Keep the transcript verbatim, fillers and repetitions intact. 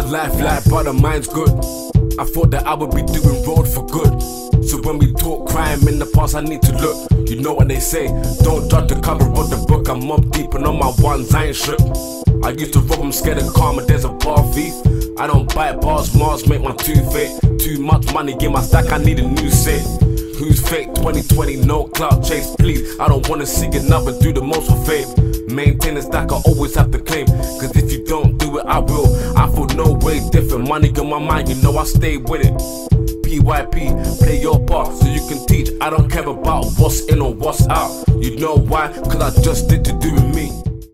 life like, but the mind's good. I thought that I would be doing road for good. So when we talk crime in the past, I need to look. You know what they say, don't judge the cover of the book. I'm up deep and on my ones, I ain't shook. I used to rob, I'm scared of karma, there's a bar thief. I don't bite bars, Mars make my tooth ache. Too much money, get my stack, I need a new set. Who's fake? twenty twenty, no clout chase, please. I don't wanna see another do the most for fame. Maintain a stack, I always have to claim. Cause if you don't do it, I will. I feel no way different, money on my mind, you know I stay with it. P Y P, play your part so you can teach. I don't care about what's in or what's out. You know why? Cause I just did to do